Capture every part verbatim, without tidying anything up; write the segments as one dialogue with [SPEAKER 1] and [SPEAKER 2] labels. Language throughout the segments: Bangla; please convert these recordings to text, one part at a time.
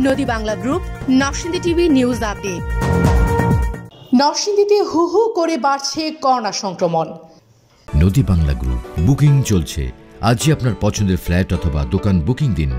[SPEAKER 1] নদী Bangla group, Narsingdi TV news update. নরসিংদীতে হু হু করে বাড়ছে করোনা সংক্রমণ।
[SPEAKER 2] নদী বাংলা গ্রুপ, বুকিং চলছে। আজই আপনার পছন্দের ফ্ল্যাট অথবা দোকান বুকিং দিন।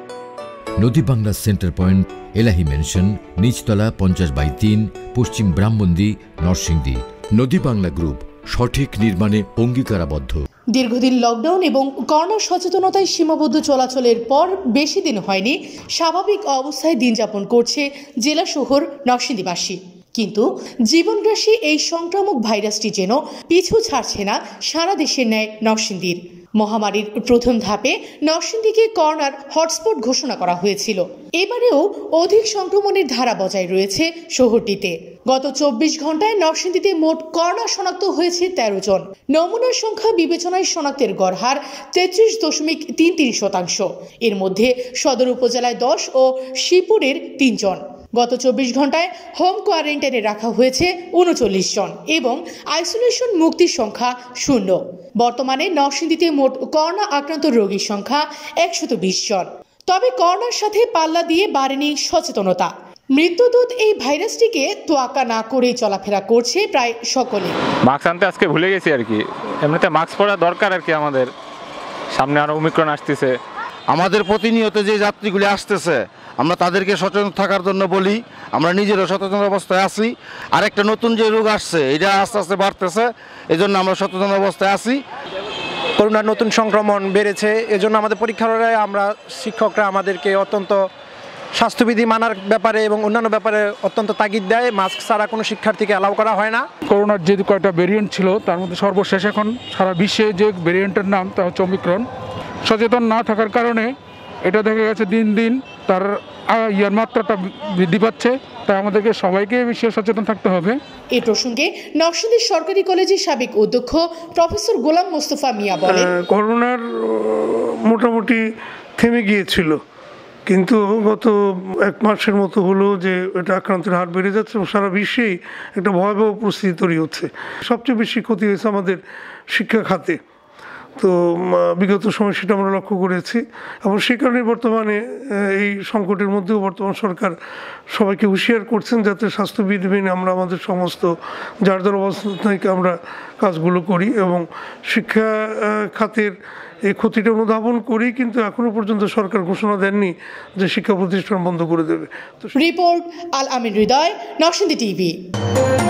[SPEAKER 2] নদী Bangla center point, Elahi mansion, নিচতলা পঞ্চাশ বাই তিন, পশ্চিম ব্রাহ্মণদি, নরসিংদী। নদী বাংলা গ্রুপ সঠিক নির্মাণে অঙ্গীকারাবদ্ধ।
[SPEAKER 1] দীর্ঘদিন লকডাউন এবং করোনা সচেতনতায় সীমাবদ্ধ চলাচলের পর বেশি দিন হয়নি স্বাভাবিক অবস্থায় দিন যাপন করছে জেলা শহর নরসিংদীবাসী। কিন্তু জীবনগ্রাসী এই সংক্রামক ভাইরাসটি যেন পিছু ছাড়ছে না সারা দেশের ন্যায় নরসিংদীর। মহামারীর প্রথম ধাপে নরসিংদীকে করোনার হটস্পট ঘোষণা করা হয়েছিল। এবারেও অধিক সংক্রমণের ধারা বজায় রয়েছে শহরটিতে। গত চব্বিশ ঘন্টায় নরসিংদীতে মোট করোনা শনাক্ত হয়েছে তেরো জন। নমুনার সংখ্যা বিবেচনায় শনাক্তের গড় হার তেত্রিশ দশমিক তিন তিন শতাংশ। এর মধ্যে সদর উপজেলায় দশ ও শিবপুরের তিনজন। গত চব্বিশ ঘন্টায় হোম কোয়ারেন্টাইনে রাখা হয়েছে উনচল্লিশ জন এবং আইসোলেশন মুক্তির সংখ্যা শূন্য। বর্তমানে নরসিংদীতে মোট করোনা আক্রান্ত রোগীর সংখ্যা একশত বিশ জন। তবে করোনার সাথে পাল্লা দিয়ে বাড়েনি সচেতনতা। মৃত্যুদূত এই ভাইরাসটিকে তোয়াক্কা না করেই চলাফেরা করছে প্রায় সকলে।
[SPEAKER 3] মাস্ক আনতে আজকে ভুলে গেছি আর কি। এমনিতে মাস্ক পরা দরকার আর কি। আমাদের সামনে আরো ওমিক্রন আসতেছে।
[SPEAKER 4] আমাদের প্রতিনিয়ত যে যাত্রীগুলি আসতেছে, আমরা তাদেরকে সচেতন থাকার জন্য বলি। আমরা নিজেরও সচেতন অবস্থায় আছি। আর একটা নতুন যে রোগ আসছে, এটা আস্তে আস্তে বাড়তেছে, এই জন্য আমরা সচেতন অবস্থায় আছি।
[SPEAKER 5] করোনার নতুন সংক্রমণ বেড়েছে, এজন্য আমাদের পরীক্ষাগারে আমরা শিক্ষকরা আমাদেরকে অত্যন্ত স্বাস্থ্যবিধি মানার ব্যাপারে এবং অন্যান্য ব্যাপারে অত্যন্ত তাগিদ দেয়। মাস্ক ছাড়া কোনো শিক্ষার্থীকে অ্যালাউ করা হয় না।
[SPEAKER 6] করোনার যে কয়েকটা ভেরিয়েন্ট ছিল তার মধ্যে সর্বশেষ এখন সারা বিশ্বে যে ভেরিয়েন্টের নাম তা হচ্ছে ওমিক্রন। সচেতন না থাকার কারণে এটা দেখা গেছে দিন দিন তার ইয়ার মাত্রাটা বৃদ্ধি পাচ্ছে। তাই আমাদেরকে সবাইকে বেশি সচেতন থাকতে হবে।
[SPEAKER 1] এই প্রসঙ্গে নরসিংদী সরকারি কলেজের সাবেক অধ্যক্ষ প্রফেসর গোলাম মোস্তফা মিয়া বলেন,
[SPEAKER 7] করোনার মোটামুটি থেমে গিয়েছিল, কিন্তু গত এক মাসের মতো হলো যে এটা আক্রান্তের হার বেড়ে যাচ্ছে এবং সারা বিশ্বেই একটা ভয়াবহ পরিস্থিতি তৈরি হচ্ছে। সবচেয়ে বেশি ক্ষতি হয়েছে আমাদের শিক্ষা খাতে। তো বিগত সময় সেটা আমরা লক্ষ্য করেছি এবং সেই কারণে বর্তমানে এই সংকটের মধ্যেও বর্তমান সরকার সবাইকে হুঁশিয়ার করছেন যাতে স্বাস্থ্যবিধি মেনে আমরা আমাদের সমস্ত যার যার অবস্থা থেকে আমরা কাজগুলো করি এবং শিক্ষা খাতের এই ক্ষতিটা অনুধাবন করি। কিন্তু এখনো পর্যন্ত সরকার ঘোষণা দেননি যে শিক্ষা প্রতিষ্ঠান বন্ধ করে দেবে।
[SPEAKER 1] Report Al Amin Hridoy, Narsingdi TV.